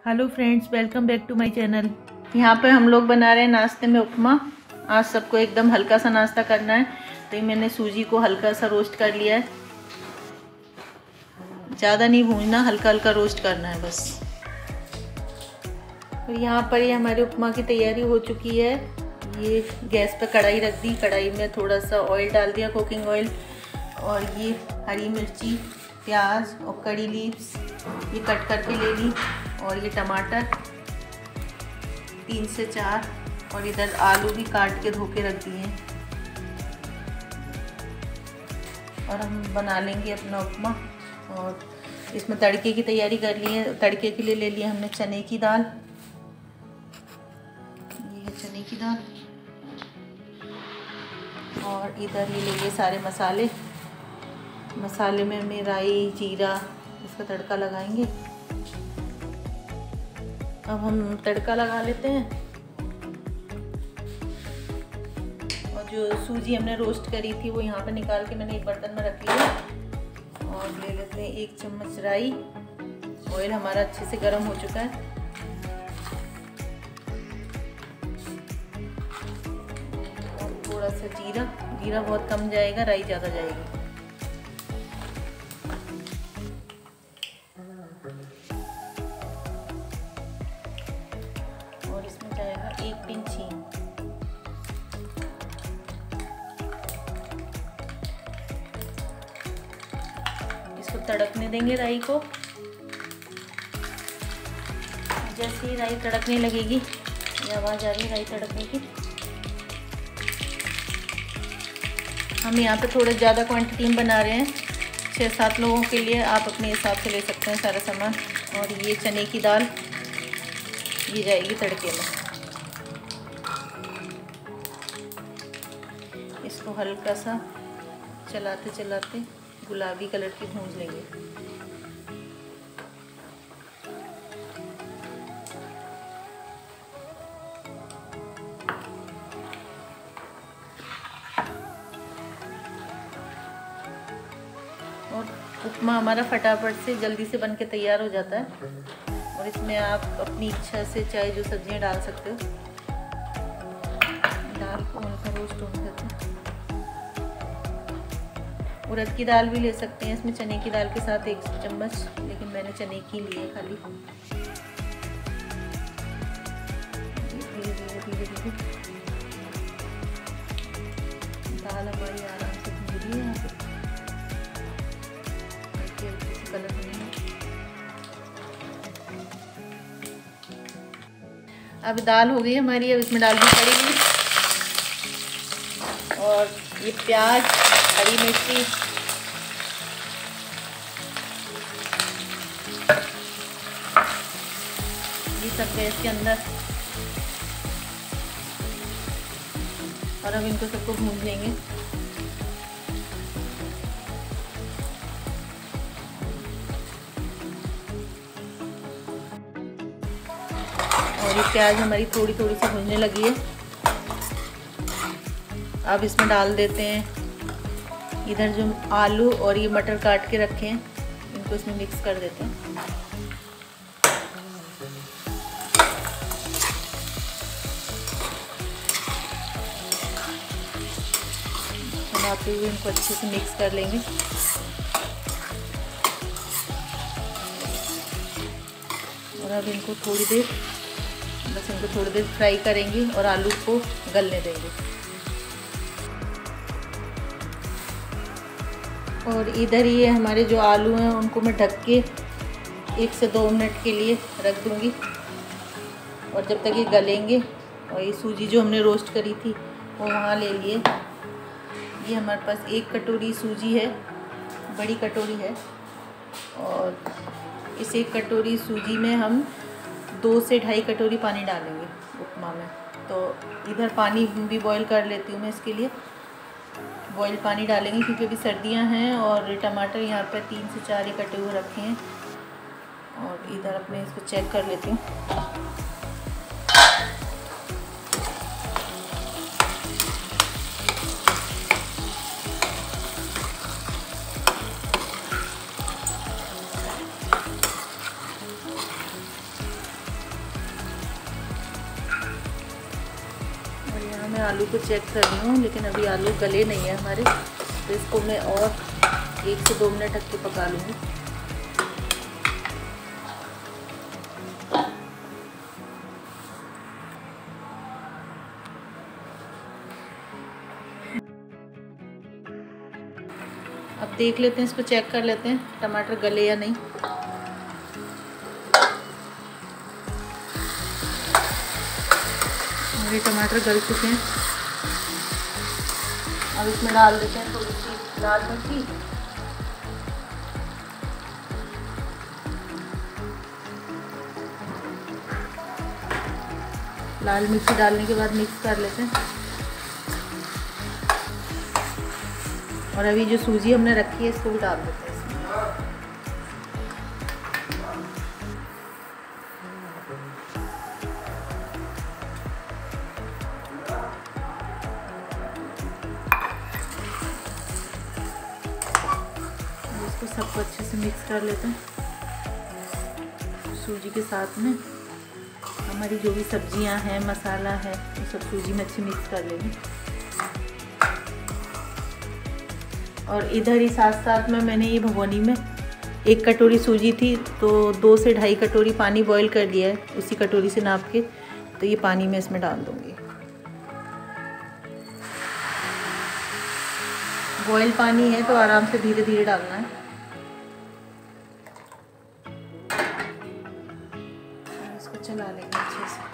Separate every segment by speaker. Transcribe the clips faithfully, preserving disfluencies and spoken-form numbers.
Speaker 1: Hello friends, welcome back to my channel. यहाँ पर हम लोग बना रहे हैं नाश्ते में उपमा। आज सबको एकदम हल्का सा नाश्ता करना है, तो ये मैंने सूजी को हल्का सा रोस्ट कर लिया है। ज़्यादा नहीं भूनना, हल्का हल्का रोस्ट करना है बस। और यहाँ पर ये हमारे उपमा की तैयारी हो चुकी है। ये गैस पर कढ़ाई रख दी, कढ़ाई में थोड़ा सा ऑयल डाल दिया, कुकिंग ऑयल। और ये हरी मिर्ची, प्याज और कड़ी लीव्स ये कट करके ले ली। और ये टमाटर तीन से चार, और इधर आलू भी काट के धो के रख दिए हैं। और हम बना लेंगे अपना उपमा। और इसमें तड़के की तैयारी कर ली है। तड़के के लिए ले लिया हमने चने की दाल। ये है चने की दाल। और इधर ये ले लिए सारे मसाले। मसाले में हमें राई, जीरा, इसका तड़का लगाएंगे। अब हम तड़का लगा लेते हैं। और जो सूजी हमने रोस्ट करी थी वो यहाँ पे निकाल के मैंने एक बर्तन में रख लिया। और ले लेते हैं एक चम्मच राई। ऑयल हमारा अच्छे से गर्म हो चुका है। और थोड़ा सा जीरा, जीरा बहुत कम जाएगा, राई ज़्यादा जाएगी। और इसमें जाएगा एक पिंच हींग। इसको तड़कने देंगे राई को। जैसे ही राई तड़कने लगेगी, ये आवाज़ आ रही है राई तड़कने की। हम यहाँ पे थोड़ा ज़्यादा क्वांटिटी में बना रहे हैं, छः सात लोगों के लिए। आप अपने हिसाब से ले सकते हैं सारा सामान। और ये चने की दाल ये जाएगी तड़के में। इसको हल्का सा चलाते चलाते गुलाबी कलर की भूंज लेंगे। और उपमा हमारा फटाफट से जल्दी से बन के तैयार हो जाता है। और इसमें आप अपनी इच्छा से चाहे जो सब्जियां डाल सकते हो। दाल को हल्का रोस्ट होने देते हैं। उड़द की दाल भी ले सकते हैं इसमें, चने की दाल के साथ एक चम्मच, लेकिन मैंने चने की ली है खाली। धीरे धीरे धीरे धीरे दाल हमारी आराम से भून रही है। यहाँ पे हल्की हल्की सी कलर बनी है। अब दाल हो गई हमारी। अब इसमें डाल दी कड़ी लीव्स और ये प्याज, हरी मिर्ची, ये सब गैस के अंदर। और अब इनको सबको भून लेंगे। और ये प्याज हमारी थोड़ी थोड़ी सी भूनने लगी है। अब इसमें डाल देते हैं इधर जो आलू और ये मटर काट के रखे हैं, इनको इसमें मिक्स कर देते हैं। चलाते हुए इनको अच्छे से मिक्स कर लेंगे। और अब इनको थोड़ी देर बस इनको थोड़ी देर फ्राई करेंगे और आलू को गलने देंगे। और इधर ये हमारे जो आलू हैं उनको मैं ढक के एक से दो मिनट के लिए रख दूँगी। और जब तक ये गलेंगे। और ये सूजी जो हमने रोस्ट करी थी वो वहाँ ले लिए। ये हमारे पास एक कटोरी सूजी है, बड़ी कटोरी है। और इस एक कटोरी सूजी में हम दो से ढाई कटोरी पानी डालेंगे उपमा में। तो इधर पानी भी बॉईल कर लेती हूँ मैं। इसके लिए बॉईल पानी डालेंगे क्योंकि अभी सर्दियाँ हैं। और टमाटर यहाँ पर तीन से चार ही कटे हुए रखे हैं। और इधर अपने इसको चेक कर लेती हूँ। आलू को चेक कर रही हूँ, लेकिन अभी आलू गले नहीं है हमारे, तो इसको मैं और एक से दो मिनट ढक के पका लूँगी। अब देख लेते हैं, इसको चेक कर लेते हैं टमाटर गले या नहीं। मेरे टमाटर गल चुके हैं। अब इसमें डाल देते हैं थोड़ी सी लाल मिर्ची, लाल मिर्ची डालने के बाद मिक्स कर लेते हैं। और अभी जो सूजी हमने रखी है इसको भी डाल देते हैं इसमें। इसको सबको अच्छे से मिक्स कर लेते हैं सूजी के साथ में। हमारी जो भी सब्जियां हैं, मसाला है, वो सब सूजी में अच्छे मिक्स कर लेंगे। और इधर ही साथ साथ में मैंने ये भगोनी में एक कटोरी सूजी थी, तो दो से ढाई कटोरी पानी बॉईल कर लिया है उसी कटोरी से नाप के। तो ये पानी मैं इसमें डाल दूँगी। बॉईल पानी है तो आराम से धीरे धीरे डालना है। इसको चला लेंगे अच्छे से।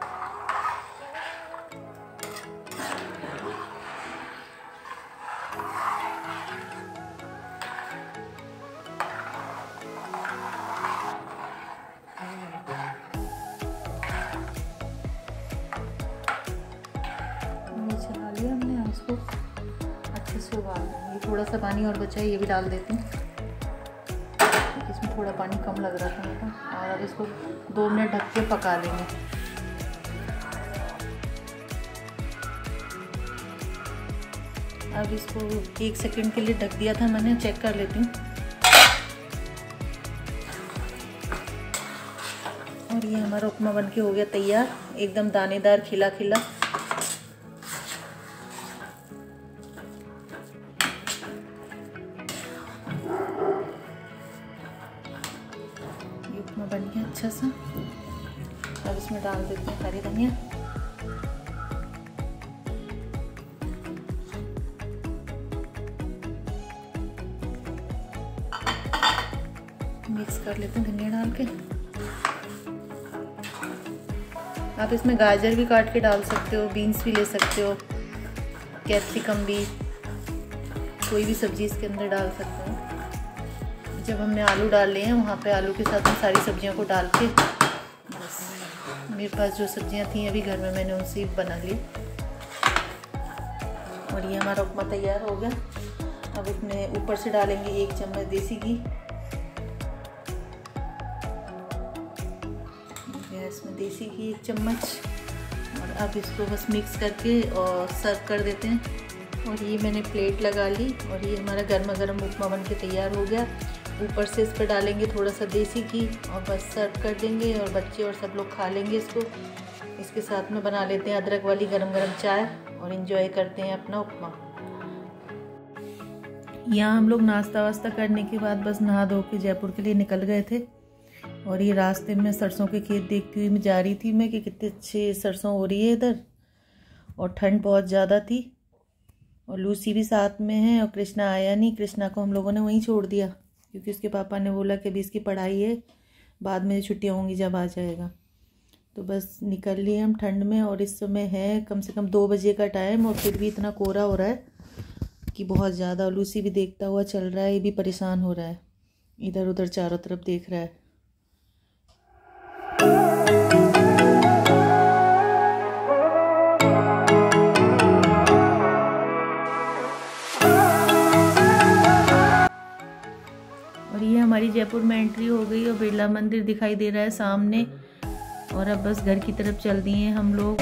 Speaker 1: चला लिया हमने, इसको अच्छे से उबाल देंगे। ये थोड़ा सा पानी और बचा है, ये भी डाल देती हूँ। इसमें थोड़ा पानी कम लग रहा था मेरे को। और अब इसको दो मिनट ढक के पका लेंगे। अब इसको एक सेकंड के लिए ढक दिया था मैंने, चेक कर लेती हूँ। और ये हमारा उपमा बनके हो गया तैयार, एकदम दानेदार खिला खिला। ये उपमा बन गया अच्छा सा। अब इसमें डाल देते हैं हरी धनिया। मिक्स कर लेते हैं धनिया डाल के। आप इसमें गाजर भी काट के डाल सकते हो, बीन्स भी ले सकते हो, कैप्सिकम भी, कोई भी सब्ज़ी इसके अंदर डाल सकते हो। जब हमने आलू डाल लिए हैं वहाँ पे आलू के साथ में सारी सब्जियों को डाल के, बस मेरे पास जो सब्जियाँ थी अभी घर में मैंने उनसे बना ली। और ये हमारा उपमा तैयार हो गया। अब इसमें ऊपर से डालेंगे एक चम्मच देसी घी। इसमें देसी घी एक चम्मच। और अब इसको बस मिक्स करके और सर्व कर देते हैं। और ये मैंने प्लेट लगा ली और ये हमारा गर्मा गर्म उपमा बन के तैयार हो गया। ऊपर से इस पर डालेंगे थोड़ा सा देसी घी और बस सर्व कर देंगे और बच्चे और सब लोग खा लेंगे इसको। इसके साथ में बना लेते हैं अदरक वाली गरम गरम चाय और एंजॉय करते हैं अपना उपमा। यहाँ हम लोग नाश्ता वास्ता करने के बाद बस नहा धो के जयपुर के लिए निकल गए थे। और ये रास्ते में सरसों के खेत देखती हुई मैं जा रही थी मैं कि कितने अच्छे सरसों हो रही है इधर। और ठंड बहुत ज़्यादा थी और लूसी भी साथ में है। और कृष्णा आया नहीं, कृष्णा को हम लोगों ने वहीं छोड़ दिया क्योंकि उसके पापा ने बोला कि अभी इसकी पढ़ाई है, बाद में छुट्टियाँ होंगी जब आ जाएगा। तो बस निकल लिए हम ठंड में। और इस समय है कम से कम दो बजे का टाइम और फिर भी इतना कोहरा हो रहा है कि बहुत ज़्यादा। लूसी भी देखता हुआ चल रहा है, ये भी परेशान हो रहा है, इधर उधर चारों तरफ देख रहा है। और ये हमारी जयपुर में एंट्री हो गई और बिरला मंदिर दिखाई दे रहा है सामने। और अब बस घर की तरफ चल दिए हैं हम लोग।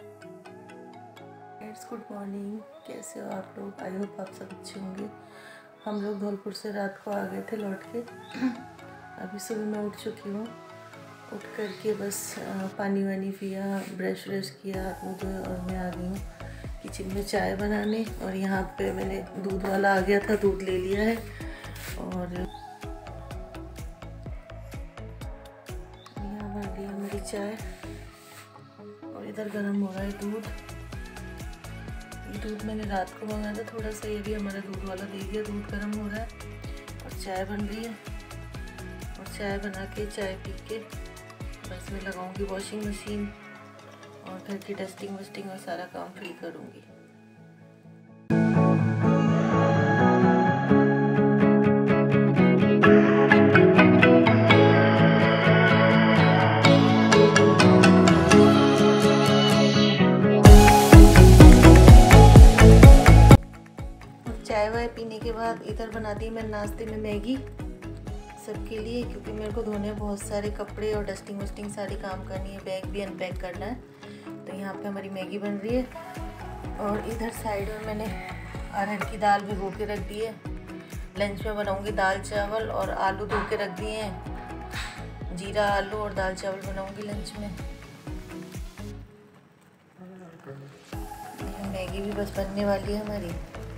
Speaker 1: गुड मॉर्निंग, कैसे हो आप लोग? आई होप आप सब अच्छे होंगे। हम लोग धौलपुर से रात को आ गए थे लौट के। अभी सुबह मैं उठ चुकी हूँ। उठ कर के बस पानी वानी पिया, ब्रश व्रश किया, हाथ मुँह धोए और मैं आ गई हूँ किचन में चाय बनाने। और यहाँ पे मैंने दूध वाला आ गया था, दूध ले लिया है। और यहाँ बन रही है मेरी चाय और इधर गर्म हो रहा है दूध। दूध मैंने रात को मंगाया था थोड़ा सा, ये भी हमारा दूध वाला दे दिया। दूध गर्म हो रहा है और चाय बन रही है। और चाय बना के चाय पी के बस मैं लगाऊंगी वॉशिंग मशीन और घर की डस्टिंग वस्टिंग और सारा काम फ्री करूंगी। चाय वाय पीने के बाद इधर बना दी मैं नाश्ते में मैगी सबके लिए, क्योंकि मेरे को धोने बहुत सारे कपड़े और डस्टिंग वस्टिंग सारी काम करनी है, बैग भी अनपैक करना है। तो यहाँ पे हमारी मैगी बन रही है। और इधर साइड में मैंने अरहर की दाल भिगो के रख दी है। लंच में बनाऊंगी दाल चावल और आलू धो के रख दिए हैं। जीरा आलू और दाल चावल बनाऊंगी लंच में। मैगी भी बस बनने वाली है हमारी।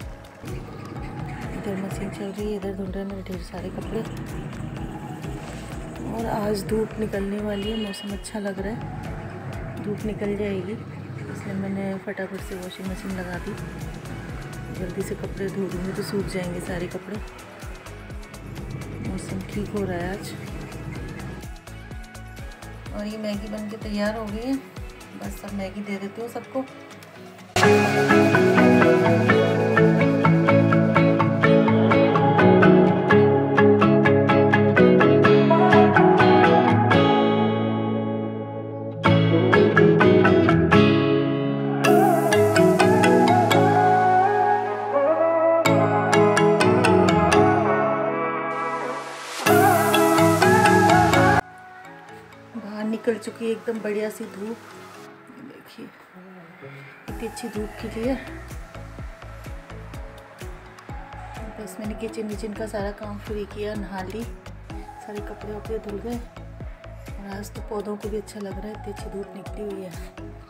Speaker 1: इधर मशीन चल रही है, इधर धुल रहे हैं मेरे ढेर सारे कपड़े। और आज धूप निकलने वाली है, मौसम अच्छा लग रहा है, धूप निकल जाएगी, इसलिए मैंने फटाफट से वॉशिंग मशीन लगा दी। जल्दी से कपड़े धो दूँगी तो सूख जाएंगे सारे कपड़े। मौसम ठीक हो रहा है आज। और ये मैगी बन के तैयार हो गई है, बस अब मैगी दे देती हूँ सबको। निकल चुकी है एकदम बढ़िया सी धूप, देखिए इतनी अच्छी धूप खिली है। बस मैंने किचन विचन का सारा काम फ्री किया, नहा ली, सारे कपड़े वपड़े धुल गए। और आज तो पौधों को भी अच्छा लग रहा है, इतनी अच्छी धूप निकली हुई है।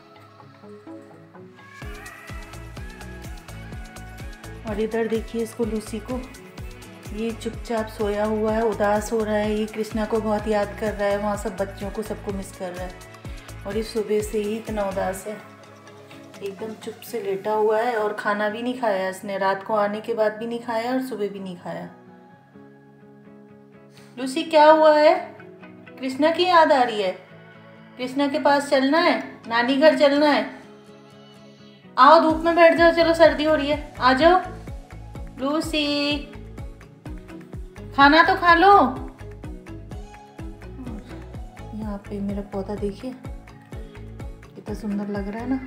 Speaker 1: और इधर देखिए इसको, लूसी को, ये चुपचाप सोया हुआ है, उदास हो रहा है। ये कृष्णा को बहुत याद कर रहा है, वहाँ सब बच्चों को सबको मिस कर रहा है। और ये सुबह से ही इतना उदास है, एकदम चुप से लेटा हुआ है। और खाना भी नहीं खाया इसने, रात को आने के बाद भी नहीं खाया और सुबह भी नहीं खाया। लूसी क्या हुआ है? कृष्णा की याद आ रही है? कृष्णा के पास चलना है, नानी घर चलना है? आओ धूप में बैठ जाओ, चलो सर्दी हो रही है, आ जाओ। लूसी खाना तो खा लो। यहाँ पे मेरा पौधा देखिए कितना सुंदर लग रहा है ना।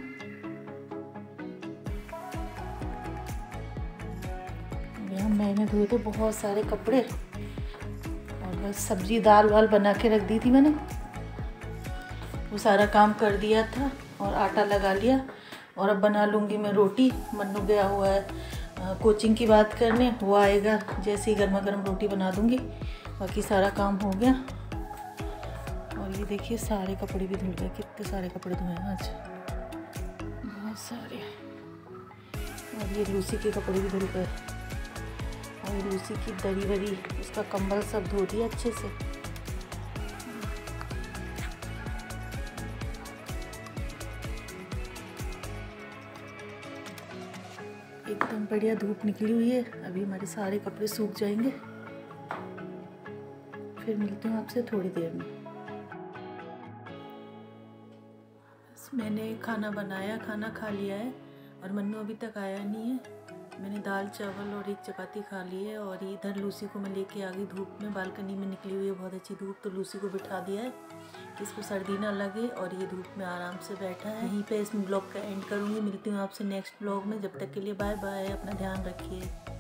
Speaker 1: यहाँ मैंने धोए थे बहुत सारे कपड़े और बस सब्जी दाल वाल बना के रख दी थी मैंने, वो सारा काम कर दिया था और आटा लगा लिया। और अब बना लूँगी मैं रोटी। मन्नू गया हुआ है कोचिंग की बात करने, वो आएगा जैसे ही गर्मा गर्म रोटी बना दूँगी। बाकी सारा काम हो गया। और ये देखिए सारे कपड़े भी धुल गए, कितने सारे कपड़े धोए हैं आज, बहुत सारे। और ये लूसी के कपड़े भी धुल गए। और लूसी की दरी वरी, उसका कंबल सब धो दिया अच्छे से। एकदम बढ़िया धूप निकली हुई है, अभी हमारे सारे कपड़े सूख जाएंगे। फिर मिलती हूँ आपसे थोड़ी देर में। मैंने खाना बनाया, खाना खा लिया है और मन्नू अभी तक आया नहीं है। मैंने दाल चावल और एक चपाती खा ली है। और इधर लूसी को मैं लेके आ गई धूप में, बालकनी में निकली हुई है बहुत अच्छी धूप, तो लूसी को बिठा दिया है कि इसको सर्दी ना लगे। और ये धूप में आराम से बैठा है। यहीं पे इस ब्लॉग का एंड करूँगी। मिलती हूँ आपसे नेक्स्ट ब्लॉग में, जब तक के लिए बाय बाय, अपना ध्यान रखिए।